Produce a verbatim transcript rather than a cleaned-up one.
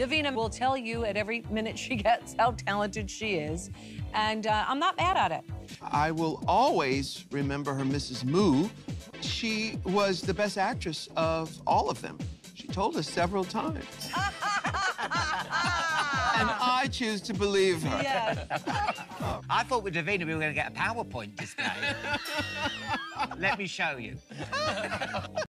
Divina will tell you at every minute she gets how talented she is, and uh, I'm not mad at it. I will always remember her Missus Moo. She was the best actress of all of them. She told us several times. And I choose to believe her. Yes. I thought with Divina we were going to get a PowerPoint display. Let me show you.